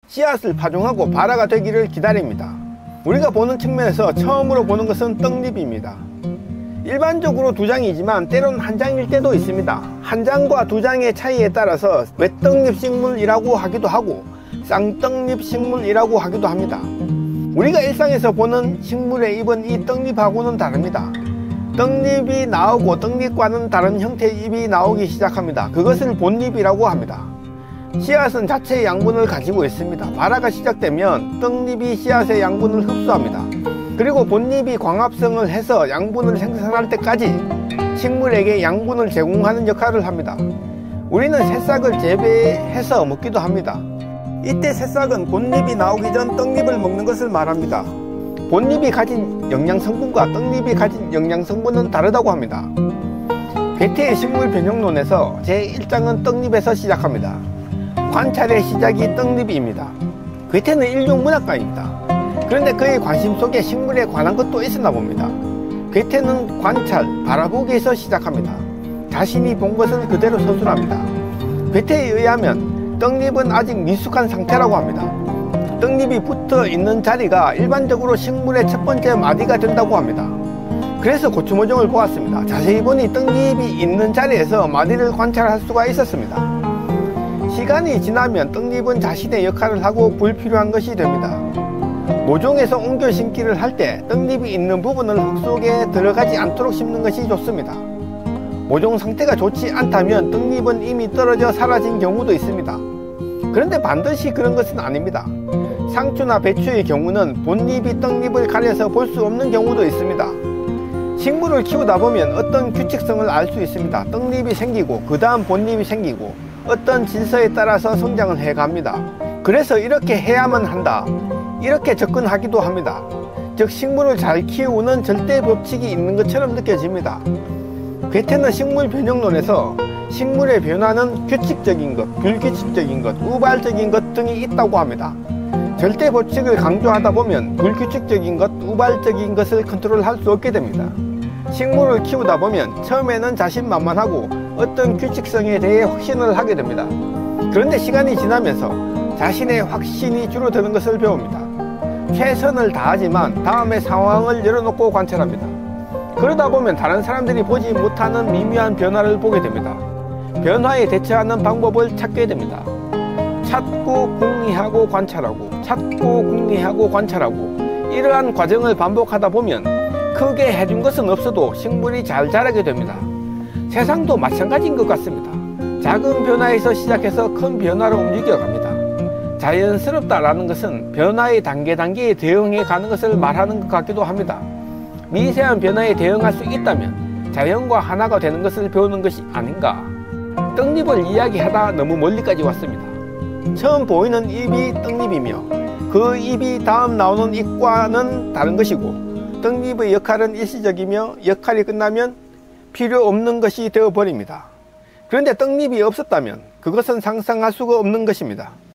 씨앗을 파종하고 발화가 되기를 기다립니다. 우리가 보는 측면에서 처음으로 보는 것은 떡잎입니다. 일반적으로 두 장이지만 때론 한 장일 때도 있습니다. 한 장과 두 장의 차이에 따라서 외떡잎 식물이라고 하기도 하고 쌍떡잎 식물이라고 하기도 합니다. 우리가 일상에서 보는 식물의 잎은 이 떡잎하고는 다릅니다. 떡잎이 나오고 떡잎과는 다른 형태의 잎이 나오기 시작합니다. 그것을 본잎이라고 합니다. 씨앗은 자체의 양분을 가지고 있습니다. 발화가 시작되면 떡잎이 씨앗의 양분을 흡수합니다. 그리고 본잎이 광합성을 해서 양분을 생산할 때까지 식물에게 양분을 제공하는 역할을 합니다. 우리는 새싹을 재배해서 먹기도 합니다. 이때 새싹은 본잎이 나오기 전 떡잎을 먹는 것을 말합니다. 본잎이 가진 영양성분과 떡잎이 가진 영양성분은 다르다고 합니다. 괴테의 식물 변형론에서 제1장은 떡잎에서 시작합니다. 관찰의 시작이 떡잎입니다. 괴테는 일종 문학가입니다. 그런데 그의 관심 속에 식물에 관한 것도 있었나 봅니다. 괴테는 관찰, 바라보기에서 시작합니다. 자신이 본 것을 그대로 서술합니다. 괴테에 의하면 떡잎은 아직 미숙한 상태라고 합니다. 떡잎이 붙어 있는 자리가 일반적으로 식물의 첫 번째 마디가 된다고 합니다. 그래서 고추모종을 보았습니다. 자세히 보니 떡잎이 있는 자리에서 마디를 관찰할 수가 있었습니다. 시간이 지나면 떡잎은 자신의 역할을 하고 불필요한 것이 됩니다. 모종에서 옮겨 심기를 할 때 떡잎이 있는 부분을 흙 속에 들어가지 않도록 심는 것이 좋습니다. 모종 상태가 좋지 않다면 떡잎은 이미 떨어져 사라진 경우도 있습니다. 그런데 반드시 그런 것은 아닙니다. 상추나 배추의 경우는 본잎이 떡잎을 가려서 볼 수 없는 경우도 있습니다. 식물을 키우다 보면 어떤 규칙성을 알 수 있습니다. 떡잎이 생기고 그 다음 본잎이 생기고 어떤 질서에 따라서 성장을 해갑니다. 그래서 이렇게 해야만 한다, 이렇게 접근하기도 합니다. 즉 식물을 잘 키우는 절대 법칙이 있는 것처럼 느껴집니다. 괴테는 식물 변형론에서 식물의 변화는 규칙적인 것, 불규칙적인 것, 우발적인 것 등이 있다고 합니다. 절대 법칙을 강조하다 보면 불규칙적인 것, 우발적인 것을 컨트롤할 수 없게 됩니다. 식물을 키우다 보면 처음에는 자신만만하고 어떤 규칙성에 대해 확신을 하게 됩니다. 그런데 시간이 지나면서 자신의 확신이 줄어드는 것을 배웁니다. 최선을 다하지만 다음의 상황을 열어놓고 관찰합니다. 그러다 보면 다른 사람들이 보지 못하는 미묘한 변화를 보게 됩니다. 변화에 대처하는 방법을 찾게 됩니다. 찾고 궁리하고 관찰하고, 찾고 궁리하고 관찰하고, 이러한 과정을 반복하다 보면 크게 해준 것은 없어도 식물이 잘 자라게 됩니다. 세상도 마찬가지인 것 같습니다. 작은 변화에서 시작해서 큰 변화로 움직여갑니다. 자연스럽다라는 것은 변화의 단계에 대응해 가는 것을 말하는 것 같기도 합니다. 미세한 변화에 대응할 수 있다면 자연과 하나가 되는 것을 배우는 것이 아닌가. 떡잎을 이야기하다 너무 멀리까지 왔습니다. 처음 보이는 잎이 떡잎이며 그 잎이 다음 나오는 잎과는 다른 것이고, 떡잎의 역할은 일시적이며 역할이 끝나면 필요 없는 것이 되어버립니다. 그런데 떡잎이 없었다면 그것은 상상할 수가 없는 것입니다.